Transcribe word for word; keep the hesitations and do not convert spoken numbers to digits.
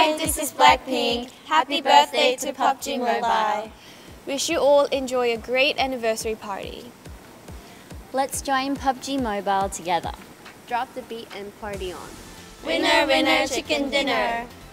Hi, this is BLACKPINK. Happy birthday to P U B G Mobile. Wish you all enjoy a great anniversary party. Let's join P U B G Mobile together. Drop the beat and party on. Winner, winner, chicken dinner.